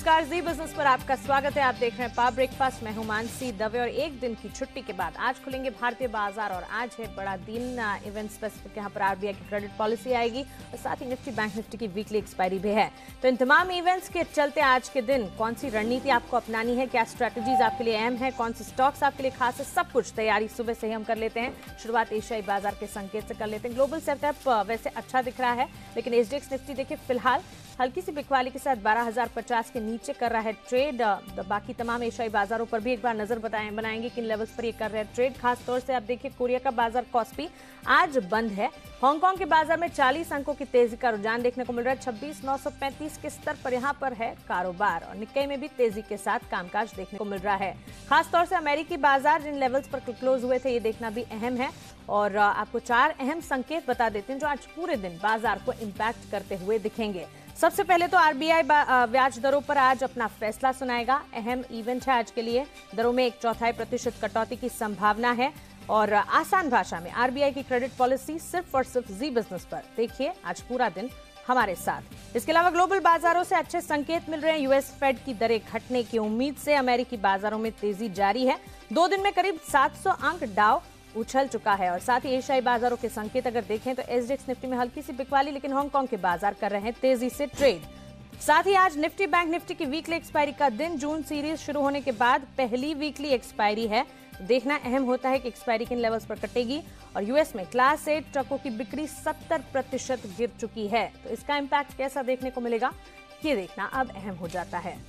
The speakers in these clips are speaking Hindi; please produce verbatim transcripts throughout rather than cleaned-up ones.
नमस्कार, जी बिजनेस पर आपका स्वागत है। आप देख रहे हैं पा ब्रेकफास्ट। मैं हूं मानसी दवे और एक दिन की छुट्टी के बाद आज खुलेंगे भारतीय बाजार और आज है बड़ा दिन। इवेंट स्पेसिफिक यहाँ पर आरबीआई की क्रेडिट पॉलिसी आएगी और साथ ही निफ्टी बैंक निफ्टी की वीकली एक्सपायरी भी है। तो इन तमाम इवेंट्स के चलते आज के दिन कौन सी रणनीति आपको अपनानी है, क्या स्ट्रैटेजीज आपके लिए अहम है, कौन से स्टॉक्स आपके लिए खास है, सब कुछ तैयारी सुबह से ही हम कर लेते हैं। शुरुआत एशियाई बाजार के संकेत से कर लेते हैं। ग्लोबल सेटअप वैसे अच्छा दिख रहा है, लेकिन एसडीएक्स निफ्टी देखिए फिलहाल हल्की सी बिकवाली के साथ बारह हज़ार पचास के नीचे कर रहा है ट्रेड। बाकी तमाम एशियाई बाजारों पर भी एक बार नजर बताएं बनाएंगे किन लेवल्स पर ये कर रहे हैं ट्रेड। खास तौर से आप देखिए कोरिया का बाजार कॉस्पी आज बंद है। हांगकांग के बाजार में चालीस अंकों की तेजी का रुझान देखने को मिल रहा है। छब्बीस नौ सौ पैंतीस के स्तर पर यहाँ पर है कारोबार और निक्केई में भी तेजी के साथ कामकाज देखने को मिल रहा है। खासतौर से अमेरिकी बाजार जिन लेवल्स पर क्लोज हुए थे ये देखना भी अहम है और आपको चार अहम संकेत बता देते हैं जो आज पूरे दिन बाजार को इम्पैक्ट करते हुए दिखेंगे। सबसे पहले तो आरबीआई ब्याज दरों पर आज अपना फैसला सुनाएगा। अहम इवेंट है आज के लिए। दरों में एक चौथाई प्रतिशत कटौती की संभावना है और आसान भाषा में आरबीआई की क्रेडिट पॉलिसी सिर्फ और सिर्फ जी बिजनेस पर देखिए आज पूरा दिन हमारे साथ। इसके अलावा ग्लोबल बाजारों से अच्छे संकेत मिल रहे हैं। यूएस फेड की दरें घटने की उम्मीद से अमेरिकी बाजारों में तेजी जारी है। दो दिन में करीब सात सौ अंक डाउ उछल चुका है और साथ ही एशियाई बाजारों के संकेत अगर देखें तो एसडीएक्स निफ्टी में हल्की सी बिकवाली, लेकिन हांगकांग के बाजार कर रहे हैं तेजी से ट्रेड। साथ ही आज निफ्टी बैंक निफ्टी की वीकली एक्सपायरी का दिन। जून सीरीज शुरू होने के बाद पहली वीकली एक्सपायरी है। देखना अहम होता है कि एक्सपायरी किन लेवल्स पर कटेगी और यूएस में क्लास एट ट्रकों की बिक्री सत्तर प्रतिशत गिर चुकी है, तो इसका इम्पैक्ट कैसा देखने को मिलेगा ये देखना अब अहम हो जाता है।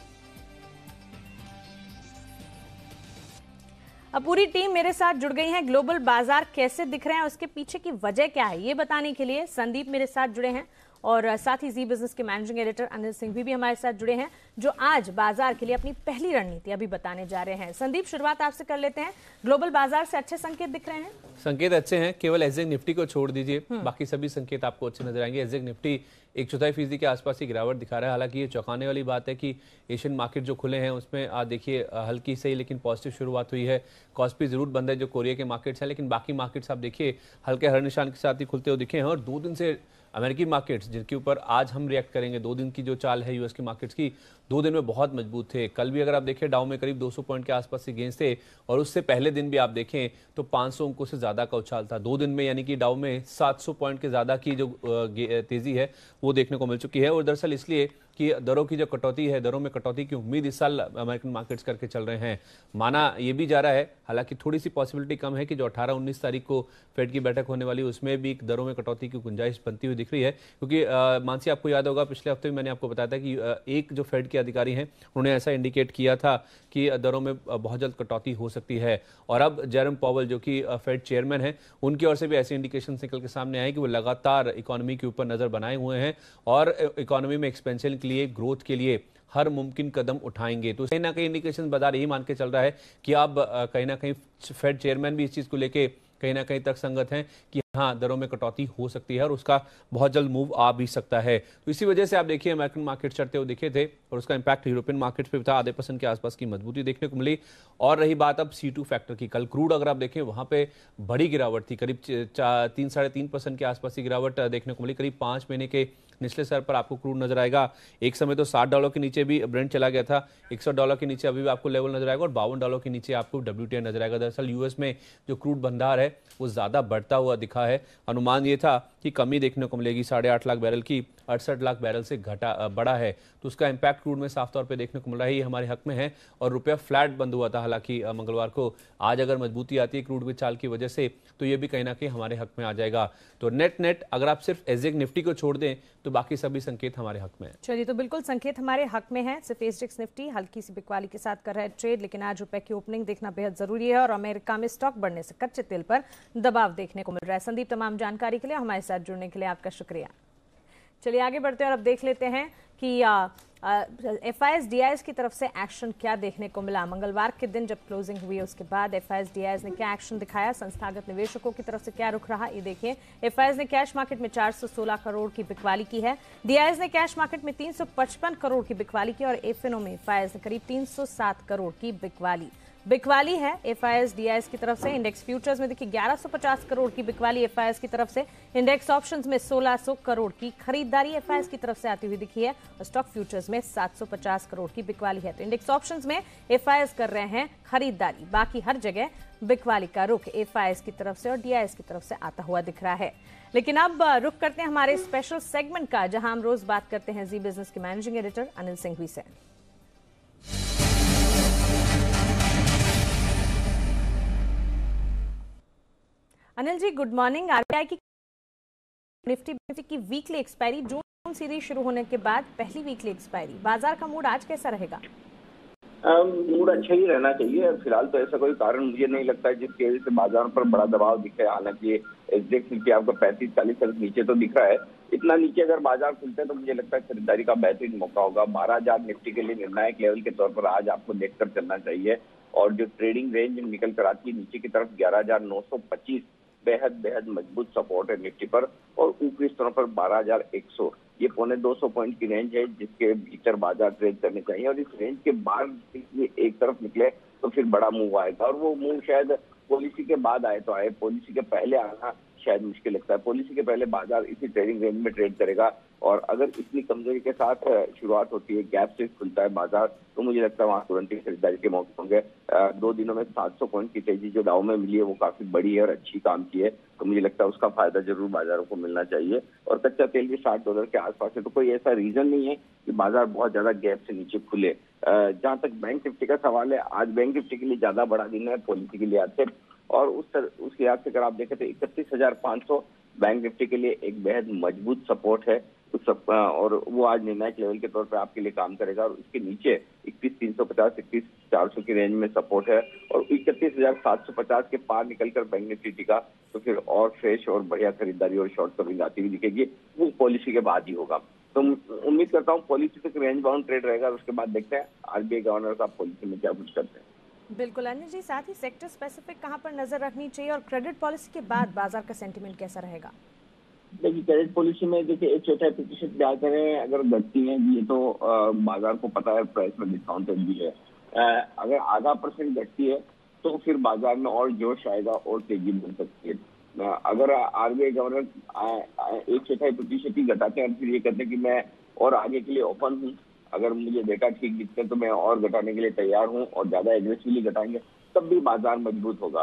अब पूरी टीम मेरे साथ जुड़ गई है। ग्लोबल बाजार कैसे दिख रहे हैं, उसके पीछे की वजह क्या है, ये बताने के लिए संदीप मेरे साथ जुड़े हैं और साथ ही जी बिजनेस के मैनेजिंग एडिटर अनिल सिंह भी, भी हमारे साथ जुड़े हैं जो आज बाजार के लिए अपनी पहली रणनीति अभी बताने जा रहे हैं। संदीप, शुरुआत आपसे कर लेते हैं। ग्लोबल बाजार से अच्छे संकेत दिख रहे हैं? संकेत अच्छे हैं, केवल एसजेक निफ्टी को छोड़ दीजिए, बाकी सभी संकेत आपको अच्छे नजर आएंगे। एसजेक निफ्टी एक चौथाई फीसदी के आसपास की गिरावट दिखा रहा है। हालांकि ये चौंकाने वाली बात है कि एशियन मार्केट जो खुले हैं उसमें आज देखिए हल्की सही लेकिन पॉजिटिव शुरुआत हुई है। कॉस्पी जरूर बंद है जो कोरिया के मार्केट्स हैं, लेकिन बाकी मार्केट्स आप देखिए हल्के हर निशान के साथ ही खुलते हुए दिखे हैं। और दो दिन से अमेरिकी मार्केट्स जिनके ऊपर आज हम रिएक्ट करेंगे, दो दिन की जो चाल है यूएस के मार्केट्स की, दो दिन में बहुत मजबूत थे। कल भी अगर आप देखें डाउ में करीब दो सौ पॉइंट के आसपास से गेंस थे और उससे पहले दिन भी आप देखें तो पाँच सौ अंकों से ज्यादा का उछाल था दो दिन में, यानी कि डाउ में सात सौ पॉइंट के ज्यादा की जो तेजी है वो देखने को मिल चुकी है। और दरअसल इसलिए कि दरों की जो कटौती है, दरों में कटौती की उम्मीद इस साल अमेरिकन मार्केट्स करके चल रहे हैं। माना ये भी जा रहा है, हालांकि थोड़ी सी पॉसिबिलिटी कम है कि जो अठारह उन्नीस तारीख को फेड की बैठक होने वाली है उसमें भी दरों में कटौती की गुंजाइश बनती हुई दिख रही है। क्योंकि मानसी आपको याद होगा पिछले हफ्ते में मैंने आपको बताया था कि आ, एक जो फेड के अधिकारी हैं उन्होंने ऐसा इंडिकेट किया था कि दरों में बहुत जल्द कटौती हो सकती है। और अब जेरम पॉवल जो कि फेड चेयरमैन है, उनकी ओर से भी ऐसे इंडिकेशन निकल के सामने आए कि वो लगातार इकोनॉमी के ऊपर नजर बनाए हुए हैं और इकोनॉमी में एक्सपेंशन के लिए, ग्रोथ के लिए हर मुमकिन कदम उठाएंगे। तो कहीं ना कहीं इंडिकेशन बाजार यही मान के चल रहा है कि अब कहीं ना कहीं फेड चेयरमैन भी इस चीज को लेके कहीं ना कहीं तक संगत हैं कि हाँ दरों में कटौती हो सकती है और उसका बहुत जल्द मूव आ भी सकता है। तो इसी वजह से आप देखिए अमेरिकन मार्केट चढ़ते हुए दिखे थे और उसका इंपैक्ट यूरोपियन मार्केट पे भी था। आधे परसेंट के आसपास की मजबूती देखने को मिली। और रही बात अब सी टू फैक्टर की, कल क्रूड अगर आप देखें वहां पे बड़ी गिरावट थी, करीब तीन साढ़े तीन परसेंट के आसपास की गिरावट देखने को मिली। करीब पांच महीने के निचले स्तर पर आपको क्रूड नजर आएगा। एक समय तो साठ डॉलर के नीचे भी ब्रेंट चला गया था, इकसठ डॉलर के नीचे अभी भी आपको लेवल नजर आएगा और बावन डॉलर के नीचे आपको डब्ल्यूटीआई नजर आएगा। दरअसल यूएस में जो क्रूड भंडार है वो ज्यादा बढ़ता हुआ दिखा है। अनुमान ये था कि कमी देखने को मिलेगी, साढ़े आठ लाख बैरल की अड़सठ लाख बैरल से घटा बढ़ा है। तो उसका इंपैक्ट क्रूड में साफ तौर पे देखने को मिल रहा है। ये हमारे हक में है और रुपया फ्लैट बंद हुआ था हालांकि मंगलवार को। आज अगर मजबूती आती है क्रूड की चाल की वजह से तो ये भी कहीं ना कहीं हमारे हक में आ जाएगा। तो नेट नेट अगर आप सिर्फ एसजेक निफ्टी को छोड़ दें तो बाकी सभी संकेत हमारे हक में है। चलिए, तो बिल्कुल संकेत हमारे हक में है। सिर्फ एसजेक्स निफ्टी हल्की सी बिकवाली के साथ कर रहा है ट्रेड, लेकिन आज रुपए की ओपनिंग देखना बेहद जरूरी है और अमेरिका में स्टॉक बढ़ने से कच्चे तेल पर दबाव देखने को मिल रहा है। संदीप, तमाम जानकारी के लिए हमारे साथ जुड़ने के लिए आपका शुक्रिया। चलिए आगे बढ़ते हैं और अब देख लेते हैं कि F I S D I S की तरफ से एक्शन क्या देखने को मिला। मंगलवार के दिन जब क्लोजिंग हुई उसके बाद F I S D I S ने क्या एक्शन दिखाया, संस्थागत निवेशकों की तरफ से क्या रुख रहा, ये देखिए। एफ आई एस ने कैश मार्केट में चार सौ सोलह करोड़ की बिकवाली की है। डी आई एस ने कैश मार्केट में तीन सौ पचपन करोड़ की बिकवाली की और एफ एन ओ में एफ आई एस ने करीब तीन सौ सात करोड़ की बिकवाली। बिकवाली है एफआईएस डीआईएस की तरफ से। इंडेक्स फ्यूचर्स में देखिए ग्यारह सौ पचास करोड़ की बिकवाली एफआईएस की तरफ से। इंडेक्स ऑप्शंस में सोलह सौ करोड़ की खरीदारी एफआईएस की तरफ से आती हुई दिखी है और स्टॉक फ्यूचर्स में सात सौ पचास करोड़ की बिकवाली है। तो इंडेक्स ऑप्शंस में एफआईएस कर रहे हैं खरीदारी, बाकी हर जगह बिकवाली का रुख एफआईएस की तरफ से और डीआईएस की तरफ से आता हुआ दिख रहा है। लेकिन अब रुख करते हैं हमारे स्पेशल सेगमेंट का, जहां हम रोज बात करते हैं जी बिजनेस के मैनेजिंग एडिटर अनिल सिंघवी से। Anil ji good morning. RBI की निफ्टी निफ्टी की वीकली एक्सपायरी जून सीरीज शुरू होने के बाद पहली वीकली एक्सपायरी, बाजार का मूड आज कैसा रहेगा? मूड अच्छा ही रहना चाहिए। फिलहाल तो ऐसा कोई कारण मुझे नहीं लगता है जिसकी वजह से बाजार पर बड़ा दबाव दिखे। हालांकि एसडेक्स निफ्टी आपका पैंतीस चालीस तक नीचे तो दिख रहा है। इतना नीचे अगर बाजार खुलते हैं तो मुझे लगता है खरीदारी का बेहतरीन मौका होगा। बारह हजार निफ्टी के लिए निर्णायक लेवल के तौर पर आज आपको देखकर चलना चाहिए और जो ट्रेडिंग रेंज निकल कर आती है नीचे की तरफ ग्यारह हजार नौ सौ पच्चीस बेहद बेहद मजबूत सपोर्ट है निफ्टी पर और ऊपरी स्तरों पर बारह हजार एक सौ, ये पौने दो सौ पॉइंट की रेंज है जिसके भीतर बाजार ट्रेड करने चाहिए और इस रेंज के बाहर एक तरफ निकले तो फिर बड़ा मूव आएगा और वो मूव शायद पॉलिसी के बाद आए तो आए, पॉलिसी के पहले आना शायद मुश्किल लगता है। पॉलिसी के पहले बाजार इसी ट्रेडिंग रेंज में ट्रेड करेगा और अगर इतनी कमजोरी के साथ शुरुआत होती है, गैप से खुलता है बाजार, तो मुझे लगता है वहाँ तुरंत ही खरीदारी के मौके होंगे। दो दिनों में सात सौ पॉइंट की तेजी जो दाव में मिली है वो काफी बड़ी है और अच्छी काम की है, तो मुझे लगता है उसका फायदा जरूर बाजारों को मिलना चाहिए। और कच्चा तेल भी साठ डॉलर के आसपास है, तो कोई ऐसा रीजन नहीं है कि बाजार बहुत ज्यादा गैप से नीचे खुले। जहां तक बैंक निफ्टी का सवाल है, आज बैंक निफ्टी के लिए ज्यादा बड़ा दिन है पॉलिसी के लिहाज से और उस तर, उस लिहाज से अगर आप देखें तो इकतीस हजार पाँच सौ बैंक निफ्टी के लिए एक बेहद मजबूत सपोर्ट है उस सब, और वो आज निर्णायक लेवल के तौर पर आपके लिए काम करेगा और उसके नीचे इकतीस तीन सौ पचास इकतीस चार सौ की रेंज में सपोर्ट है और इकतीस हजार सात सौ पचास के पार निकलकर बैंक निफ्टी टिका तो फिर और फ्रेश और बढ़िया खरीदारी और शॉर्ट कवरिंग आती हुई दिखेगी। वो पॉलिसी के बाद ही होगा, तो उम्मीद करता हूँ पॉलिसी तक रेंज बाउंड ट्रेड रहेगा और उसके बाद देखते हैं आरबीआई गवर्नर साहब पॉलिसी में क्या कुछ करते हैं। बिल्कुल अनिल जी, साथ ही सेक्टर स्पेसिफिक कहां पर नजर रखनी चाहिए और क्रेडिट पॉलिसी के बाद बाजार का सेंटीमेंट कैसा रहेगा? देखिए क्रेडिट पॉलिसी में देखिए एक चौथाई प्रतिशत ब्याज दरें अगर घटती हैं ये तो आ, बाजार को पता है प्राइस में डिस्काउंट भी है। आ, अगर आधा परसेंट घटती है तो फिर बाजार में और जोश आएगा और तेजी बन सकती है। आ, अगर आरबीआई गवर्नर एक चौथाई प्रतिशत ही घटाते हैं फिर ये कहते हैं कि मैं और आगे के लिए ओपन हूँ, अगर मुझे डेटा ठीक दिखते हैं तो मैं और घटाने के लिए तैयार हूँ और ज्यादा एग्रेसिवली घटाएंगे तब भी बाजार मजबूत होगा।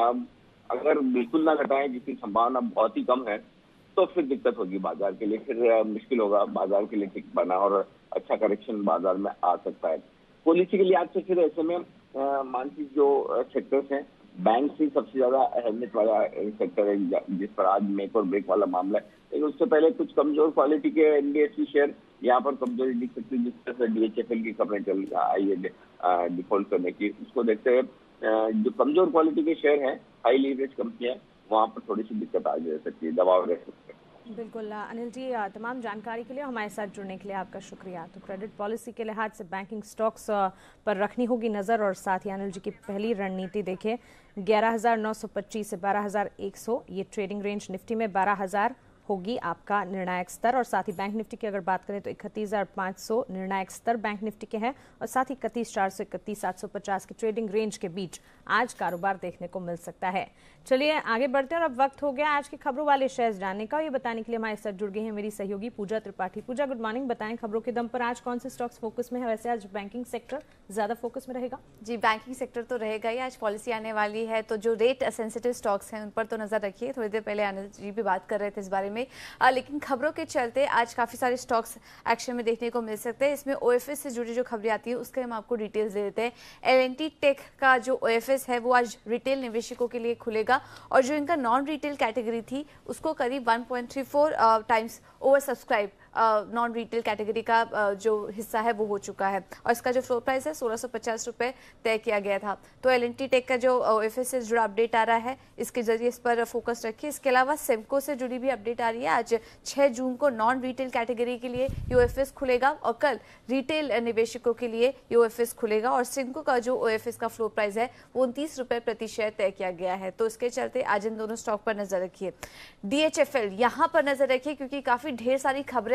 अगर बिल्कुल ना घटाएं जिसकी संभावना बहुत ही कम है तो फिर दिक्कत होगी बाजार के लिए, फिर मुश्किल होगा बाजार के लिए ठीक बना और अच्छा करेक्शन बाजार में आ सकता है। पॉलिसी के लिए आज से फिर ऐसे में मानसिक जो सेक्टर्स हैं, बैंक से सबसे ज्यादा अहमियत वाला सेक्टर है जिस पर आज मेक और ब्रेक वाला मामला है, लेकिन उससे पहले कुछ कमजोर क्वालिटी के एनबीएफसी शेयर यहाँ पर कमजोरी दिख सकती है जिस तरह से डीएचएफएल की खबरें चल आई है डिफॉल्ट करने की, उसको देखते हुए जो कमजोर क्वालिटी के शेयर हैं हाई लीवरेज कंपनियां वहाँ पर थोड़ी सी दिक्कत आ जा सकती है, दबाव रह सकते हैं। बिल्कुल अनिल जी, तमाम जानकारी के लिए हमारे साथ जुड़ने के लिए आपका शुक्रिया। तो क्रेडिट पॉलिसी के लिहाज से बैंकिंग स्टॉक्स पर रखनी होगी नजर और साथ ही अनिल जी की पहली रणनीति देखिए ग्यारह हजार नौ सौ पच्चीस से बारह हजार एक सौ ये ट्रेडिंग रेंज, निफ्टी में बारह हजार होगी आपका निर्णायक स्तर और साथ ही बैंक निफ्टी की अगर बात करें तो इकतीस हजार पाँच सौ निर्णायक स्तर बैंक निफ्टी के हैं और साथ ही इकतीस चार सौ इकतीस सात सौ पचास के ट्रेडिंग रेंज के बीच आज कारोबार देखने को मिल सकता है। चलिए आगे बढ़ते हैं और अब वक्त हो गया आज की खबरों वाले शेयर्स जानने का। ये बताने के लिए हमारे साथ जुड़ गई हैं मेरी सहयोगी पूजा त्रिपाठी। पूजा गुड मॉर्निंग, बताएं खबरों के दम पर आज कौन से स्टॉक्स फोकस में है? वैसे आज बैंकिंग सेक्टर ज्यादा फोकस में रहेगा। जी बैंकिंग सेक्टर तो रहेगा ही, आज पॉलिसी आने वाली है तो जो रेट सेंसिटिव स्टॉक्स हैं उन पर तो नजर रखिए। थोड़ी देर पहले अनिल जी भी बात कर रहे थे इस बारे में, आ, लेकिन खबरों के चलते आज काफी सारे स्टॉक्स एक्शन में देखने को मिल सकते हैं। इसमें ओएफएस से जुड़ी जो खबरें आती है उसके हम आपको डिटेल्स दे देते हैं। एल एंड टी टेक का जो ओएफएस है वो आज रिटेल निवेशकों के लिए खुलेगा और जो इनका नॉन रिटेल कैटेगरी थी उसको करीब one point three four times over subscribe non retail category का uh, जो हिस्सा है वो हो चुका है और इसका जो फ्लोर प्राइस है सोलह सौ पचास रुपए तय किया गया था। तो एल एंड टी टेक का जो ओएफएस से जुड़ा अपडेट आ रहा है इसके जरिए इस पर फोकस रखिए। इसके अलावा सेमको से जुड़ी भी अपडेट आ रही है। आज छह जून को नॉन रिटेल कैटेगरी के लिए ओएफएस खुलेगा और कल रिटेल निवेशकों के लिए ओएफएस खुलेगा और सिमको का जो ओएफएस का फ्लोर प्राइस है वो उनतीस रुपए प्रति शेयर तय किया गया है। तो इसके चलते आज इन दोनों स्टॉक पर नजर रखिए। डीएचएफएल यहाँ पर नजर रखिए क्योंकि काफी ढेर सारी खबरें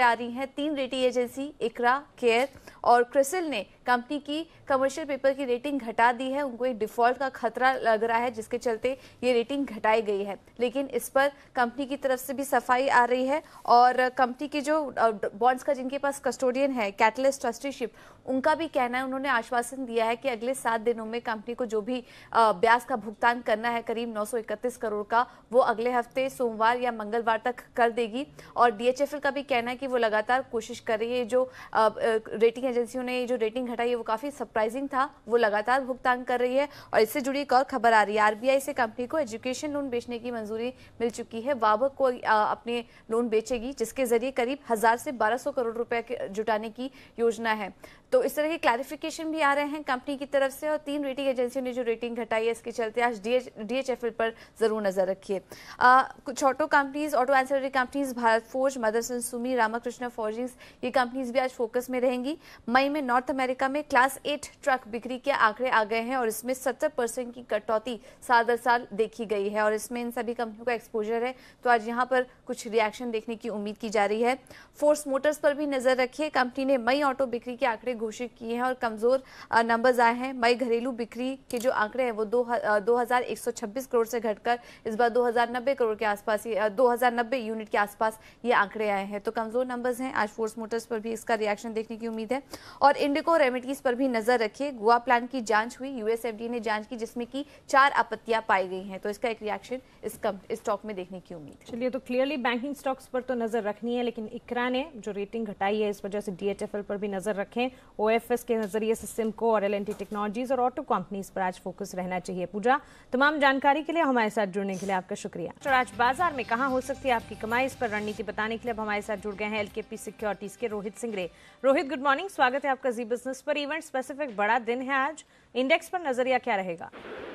आ रही हैं। तीन रेटिंग एजेंसी इकरा, केयर और क्रिसिल ने कंपनी की कमर्शियल पेपर की रेटिंग घटा दी है। उनको एक डिफॉल्ट का खतरा लग रहा है, जिसके चलते ये रेटिंग घटाई गई है। लेकिन इस पर कंपनी की तरफ से भी सफाई आ रही है और कंपनी के जो बॉन्ड्स का जिनके पास कस्टोडियन है कैटलिस्ट ट्रस्टीशिप, उनका भी कहना है, उन्होंने आश्वासन दिया है कि अगले सात दिनों में कंपनी को जो भी ब्याज का भुगतान करना है करीब नौ सौ इकतीस करोड़ का, वो अगले हफ्ते सोमवार या मंगलवार तक कर देगी। और डीएचएफएल का भी कहना है कि वो लगातार कोशिश कर रही है। जो रेटिंग एजेंसियों ने जो रेटिंग घटाई है वो काफी सरप्राइजिंग था, वो लगातार भुगतान कर रही है। और इससे जुड़ी एक और खबर आ रही है, आरबीआई से कंपनी को एजुकेशन लोन बेचने की मंजूरी मिल चुकी है। वाबक को अपने लोन बेचेगी, जिसके जरिए करीब हजार से बारह सौ करोड़ रुपए जुटाने की योजना है। तो इस तरह के क्लैरिफिकेशन भी आ रहे हैं कंपनी की तरफ से। और तीन रेटिंग एजेंसियों ने जो रेटिंग घटाई है, इसके चलते आज डीएचएफएल पर जरूर नजर रखिए। कुछ auto companies, auto ancillary companies, Bharat Forge, Motherson Sumi, Ramakrishna Forgings, ये कंपनीज भी आज फोकस में रहेंगी। मई में नॉर्थ अमेरिका में क्लास एट ट्रक बिक्री के आंकड़े आ गए हैं और इसमें सत्तर परसेंट की कटौती साल दर साल देखी गई है और इसमें इन सभी कंपनियों का एक्सपोजर है। तो आज यहाँ पर कुछ रिएक्शन देखने की उम्मीद की जा रही है। फोर्स मोटर्स पर भी नजर रखिए। कंपनी ने मई ऑटो बिक्री के आंकड़े घोषित किए हैं और कमजोर नंबर्स आए हैं। मई घरेलू बिक्री के जो आंकड़े हैं वो दो हजार एक सौ छब्बीस करोड़ से घटकर इस बार दो हजार नब्बे करोड़ के आसपास, दो हजार नब्बे यूनिट के आसपास ये आंकड़े आए हैं। तो कमजोर नंबर्स हैं। आज फोर्स मोटर्स पर भी इसका रिएक्शन देखने की उम्मीद है। और इंडिको रेमेडीज पर भी नजर रखिए। गोवा प्लान की जांच हुई, यूएसएफडीए ने जांच की, जिसमें की चार आपत्तियां पाई गई हैं। तो इसका एक रिएक्शन इस स्टॉक में देखने की उम्मीद है। चलिए, तो क्लियरली बैंकिंग स्टॉक्स पर तो नजर रखनी है, लेकिन इकरा ने जो रेटिंग घटाई है इस वजह से डीएचएफएल पर भी नजर रखें। ओएफएस के नजरिए से सिमको और एलएनटी टेक्नोलॉजीज और ऑटो कंपनीज पर आज फोकस रहना चाहिए। पूजा, तमाम जानकारी के लिए हमारे साथ जुड़ने के लिए आपका शुक्रिया। तो आज बाजार में कहां हो सकती है आपकी कमाई, इस पर रणनीति बताने के लिए अब हमारे साथ जुड़ गए हैं एलकेपी सिक्योरिटीज के रोहित सिंगरे। रोहित, गुड मॉर्निंग, स्वागत है आपका जी बिजनेस पर। इवेंट स्पेसिफिक बड़ा दिन है आज, इंडेक्स पर नजरिया क्या रहेगा?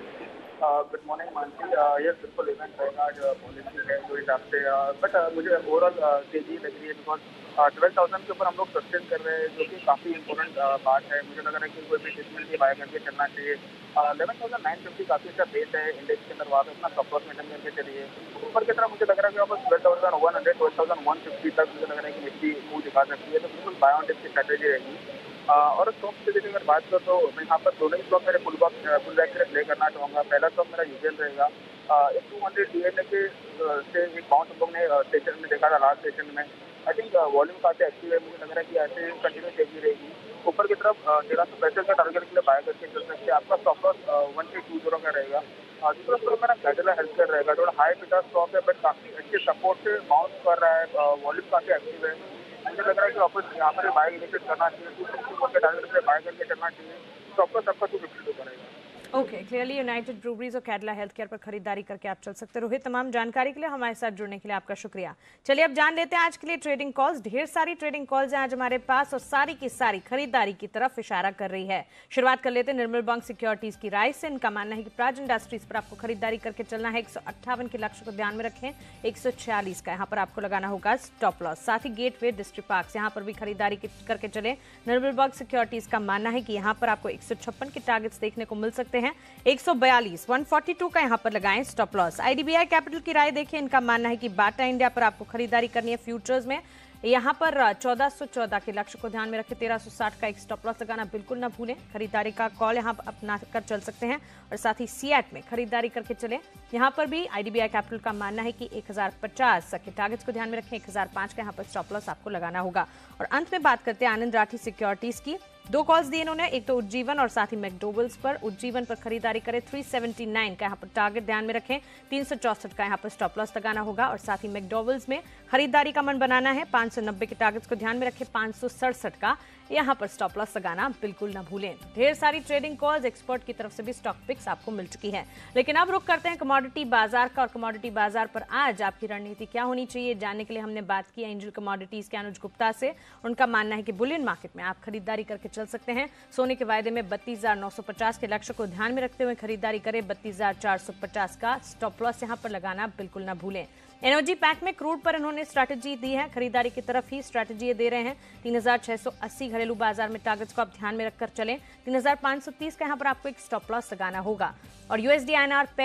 गुड मॉर्निंग मानसी, ये बिल्कुल इवेंट रहेगा आज, पॉलिसी है जो हिसाब से, बट मुझे ओवरऑल तेजी लग रही है बिकॉज ट्वेल्व थाउजेंड के ऊपर हम लोग सस्टेन कर रहे हैं, जो कि काफ़ी इंपॉर्टेंट बात है। मुझे लग रहा है कि कोई भी डिसमेंट भी बाय करके चलना चाहिए। इलेवन थाउजेंड नाइन फिफ्टी काफ़ी अच्छा बेस है इंडेक्स के अंदर, वहाँ पे अपना स्टॉप लॉस मेंटेन करके चलिए। ऊपर की तरफ मुझे लग रहा है कि वापस twelve thousand one hundred twelve thousand one fifty तक मुझे लग रहा है कि निफ्टी मूव दिखा सकती है। तो बिल्कुल बाय ऑन डिप की स्ट्रैटेजी रहेगी। और स्टॉक से अगर बात करो तो मैं यहाँ पर दोनों ही स्टॉक मेरे full back full back play करना चाहूँगा। पहला स्टॉक मेरा यूजल रहेगा। एक two hundred D N A के से एक बाउंस हम लोग ने सेशन में देखा था, लास्ट सेशन में। आई थिंक वॉल्यूम काफ़ी एक्टिव है, मुझे लग रहा है कि ऐसे कंटिन्यू तेजी रहेगी। ऊपर की तरफ तेरह सौ पैंसठ का टारगेट के लिए बाय करके चल सकते हैं। आपका stop loss one three two zero का रहेगा। दूसरा स्टॉक मेरा कैटला हेल्थ केयर रहेगा। थोड़ा हाई पिटा स्टॉक है बट काफ़ी अच्छे सपोर्ट से बाउंस कर रहा है, वॉल्यूम काफ़ी एक्टिव है। मुझे लग रहा है कि वापस यहाँ पर बाय इनिशिएट करना चाहिए, टू फिफ्टी वन के टारगेट से बाय करके चलना चाहिए। स्टॉक का सबका टू फिफ्टी टू करेगा। ओके, क्लियरली यूनाइटेड ब्रूवरीज और कैडला हेल्थ केयर पर खरीदारी करके आप चल सकते। रोहित, तमाम जानकारी के लिए हमारे साथ जुड़ने के लिए आपका शुक्रिया। चलिए, अब जान लेते हैं आज के लिए ट्रेडिंग कॉल्स। ढेर सारी ट्रेडिंग कॉल्स हैं आज हमारे पास और सारी की सारी खरीदारी की तरफ इशारा कर रही है। शुरुआत कर लेते हैं निर्मल बैंक सिक्योरिटीज की राय से। इनका मानना है कि प्राज इंडस्ट्रीज पर आपको खरीदारी करके चलना है। एक सौ अट्ठावन के लक्ष्य को ध्यान में रखें। एक सौ छियालीस का यहाँ पर आपको लगाना होगा स्टॉप लॉस। साथ ही गेटवे डिस्ट्रिक्ट पार्क यहाँ पर भी खरीदारी करके चले। निर्मल बैंक सिक्योरिटीज का मानना है कि यहाँ पर आपको एक सौ छप्पन के टारगेट्स देखने को मिल सकते हैं। एक सौ बयालीस एक सौ बयालीस का यहां पर लगाएं स्टॉप लॉस। आईडीबीआई कैपिटल की राय देखिए। इनका मानना है कि बाटा इंडिया पर आपको खरीदारी करनी है फ्यूचर्स में। यहां पर चौदह सौ चौदह के लक्ष्य को ध्यान में रखें। तेरह सौ साठ का एक स्टॉप लॉस लगाना बिल्कुल ना भूलें। खरीदारी का कॉल यहां अपना कर चल सकते हैं और साथ ही सीएट में खरीदारी करके चलें। यहां पर भी आईडीबीआई कैपिटल का मानना है कि एक हज़ार पचास के टारगेट्स को ध्यान में रखें। एक हज़ार पाँच का यहां पर स्टॉप लॉस आपको लगाना होगा। और अंत में बात करते हैं आनंद राठी सिक्योरिटीज की। दो कॉल्स दिए इन्होंने, एक तो उज्जीवन और साथ ही मैकडोवल्स पर। उज्जीवन पर खरीदारी करें। तीन सौ उन्यासी का यहाँ पर टारगेट ध्यान में रखें। तीन सौ चौसठ का यहाँ पर स्टॉप लॉस लगाना होगा और साथ ही मैकडोवल्स में खरीदारी का मन बनाना है। पाँच सौ नब्बे के टारगेट्स को ध्यान में रखें। पाँच सौ सड़सठ का यहाँ पर स्टॉप लॉस लगाना बिल्कुल ना भूलें। ढेर सारी ट्रेडिंग कॉल्स एक्सपर्ट की तरफ से भी स्टॉक पिक्स आपको मिल चुकी है। लेकिन अब रुक करते हैं कमोडिटी बाजार का। और कमोडिटी बाजार पर आज आपकी रणनीति क्या होनी चाहिए, जानने के लिए हमने बात की एंजल कमोडिटीज के अनुज गुप्ता से। उनका मानना है कि बुलियन मार्केट में आप खरीदारी करके चल सकते हैं। सोने के वायदे में बत्तीस हजार नौ सौ पचास के लक्ष्य को ध्यान में रखते हुए खरीदारी करें। बत्तीस हजार चार सौ पचास का स्टॉप लॉस यहां पर लगाना बिल्कुल ना भूलें। एनर्जी पैक में क्रूड पर इन्होंने स्ट्रैटेजी दी है, खरीदारी की तरफ ही स्ट्रैटेजी दे रहे हैं। तीन हज़ार छह सौ अस्सी घरेलू बाजार में टारगेट्स को आप ध्यान में रखकर चलें। तीन हज़ार पाँच सौ तीस का यहां पर आपको एक स्टॉप लॉस लगाना होगा। और यूएसडी आईएनआर पेयर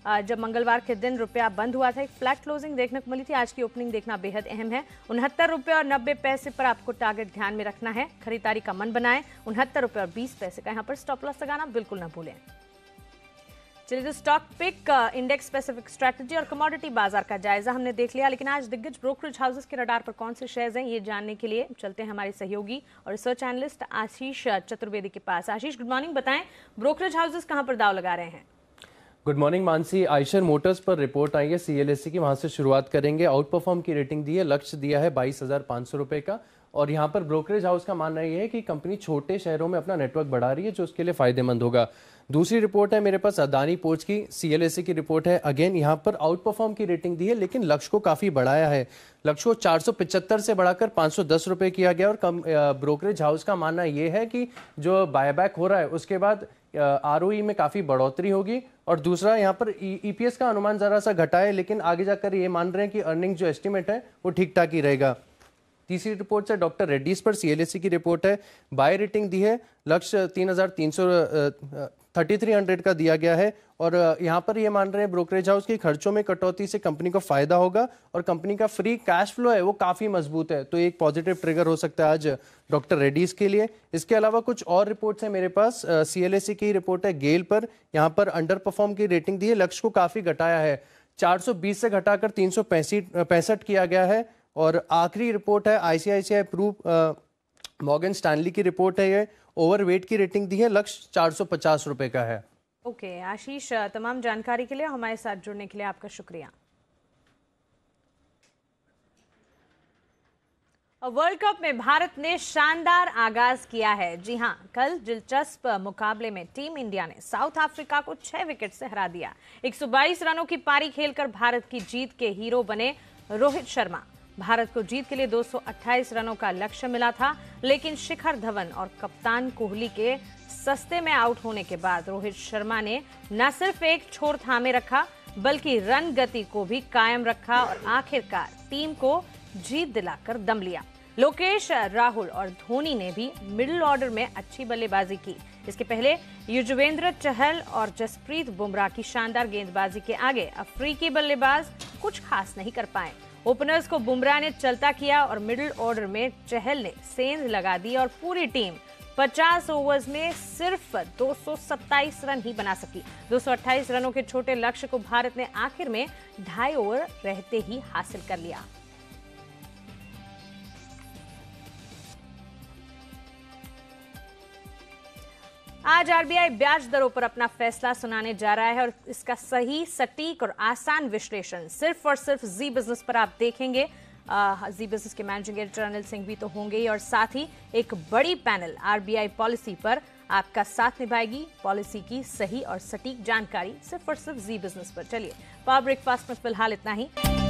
जब मंगलवार के दिन रुपया बंद हुआ था, एक फ्लैट क्लोजिंग देखने को मिली थी। आज की ओपनिंग देखना बेहद अहम है। उनहत्तर रुपए और नब्बे पैसे पर आपको टारगेट ध्यान में रखना है। खरीदारी का मन बनाएं। उनहत्तर रुपए और बीस पैसे का यहाँ पर स्टॉप लॉस लगाना बिल्कुल ना भूलें। चलिए, तो stock pick, index specific strategy और कमोडिटी बाजार का जायजा हमने देख लिया, लेकिन आज दिग्गज ब्रोकरेज हाउसेस के रडार पर कौन से शेयर्स हैं, ये जानने के लिए चलते हैं हमारे सहयोगी और रिसर्च एनालिस्ट आशीष चतुर्वेदी के पास। Ashish, good morning. बताएं, ब्रोकरेज हाउसेस कहां पर दाव लगा रहे हैं? Good morning Mansi. Eicher Motors पर रिपोर्ट आई है सीएलएससी की, वहां से शुरुआत करेंगे। आउट परफॉर्म की रेटिंग दी है, लक्ष्य दिया है बाईस हजार पाँच सौ रुपए का। और यहाँ पर ब्रोकरेज हाउस का मानना यह है कि कंपनी छोटे शहरों में अपना नेटवर्क बढ़ा रही है, जो उसके लिए फायदेमंद होगा। दूसरी रिपोर्ट है मेरे पास अदानी पोर्ट्स की, सीएलएससी की रिपोर्ट है। अगेन यहाँ पर आउट परफॉर्म की रेटिंग दी है, लेकिन लक्ष्य को काफी बढ़ाया है। लक्ष्य को चार सौ पिचहत्तर से बढ़ाकर पाँच सौ दस रुपए किया गया। और कम ब्रोकरेज हाउस का मानना यह है कि जो बायबैक हो रहा है उसके बाद आरओई में काफी बढ़ोतरी होगी। और दूसरा, यहाँ पर ईपीएस का अनुमान जरा सा घटा है, लेकिन आगे जाकर ये मान रहे हैं कि अर्निंग जो एस्टिमेट है वो ठीक ठाक ही रहेगा। तीसरी रिपोर्ट है डॉक्टर रेड्डीज पर, सीएलएससी की रिपोर्ट है। बाय रेटिंग दी है, लक्ष्य तीन हजार तीन सौ थर्टी थ्री हंड्रेड का दिया गया है। और यहाँ पर ये मान रहे हैं ब्रोकरेज हाउस की खर्चों में कटौती से कंपनी को फायदा होगा और कंपनी का फ्री कैश फ्लो है वो काफी मजबूत है, तो एक पॉजिटिव ट्रिगर हो सकता है आज डॉक्टर रेड्डीज के लिए। इसके अलावा कुछ और रिपोर्ट्स हैं मेरे पास। सीएलएससी की रिपोर्ट है गेल पर, यहाँ पर अंडर परफॉर्म की रेटिंग दी है, लक्ष्य को काफी घटाया है, चार सौ बीस से घटाकर तीन सौ पैंसठ किया गया है। और आखिरी रिपोर्ट है आईसीआईसीआई प्रूफ मॉर्गन स्टैनली की रिपोर्ट है, ये ओवरवेट की रेटिंग दी है, लक्ष्य चार सौ पचास रुपए का है। ओके okay, आशीष, तमाम जानकारी के लिए हमारे साथ जुड़ने के लिए आपका शुक्रिया। वर्ल्ड कप में भारत ने शानदार आगाज किया है। जी हां, कल दिलचस्प मुकाबले में टीम इंडिया ने साउथ अफ्रीका को छह विकेट से हरा दिया। एक सौ बाईस रनों की पारी खेलकर भारत की जीत के हीरो बने रोहित शर्मा। भारत को जीत के लिए दो सौ अट्ठाईस रनों का लक्ष्य मिला था, लेकिन शिखर धवन और कप्तान कोहली के सस्ते में आउट होने के बाद रोहित शर्मा ने न सिर्फ एक छोर थामे रखा, बल्कि रन गति को भी कायम रखा और आखिरकार टीम को जीत दिलाकर दम लिया। लोकेश राहुल और धोनी ने भी मिडिल ऑर्डर में अच्छी बल्लेबाजी की। इसके पहले युजवेंद्र चहल और जसप्रीत बुमराह की शानदार गेंदबाजी के आगे अफ्रीकी बल्लेबाज कुछ खास नहीं कर पाए। ओपनर्स को बुमराह ने चलता किया और मिडिल ऑर्डर में चहल ने सेंध लगा दी और पूरी टीम पचास ओवर्स में सिर्फ दो सौ सत्ताईस रन ही बना सकी। दो सौ अट्ठाईस रनों के छोटे लक्ष्य को भारत ने आखिर में ढाई ओवर रहते ही हासिल कर लिया। आज आरबीआई ब्याज दरों पर अपना फैसला सुनाने जा रहा है और इसका सही, सटीक और आसान विश्लेषण सिर्फ और सिर्फ जी बिजनेस पर आप देखेंगे। जी बिजनेस के मैनेजिंग एडिटर अनिल सिंह भी तो होंगे ही और साथ ही एक बड़ी पैनल आरबीआई पॉलिसी पर आपका साथ निभाएगी। पॉलिसी की सही और सटीक जानकारी सिर्फ और सिर्फ जी बिजनेस पर। चलिए, पावर ब्रेकफास्ट में फिलहाल इतना ही।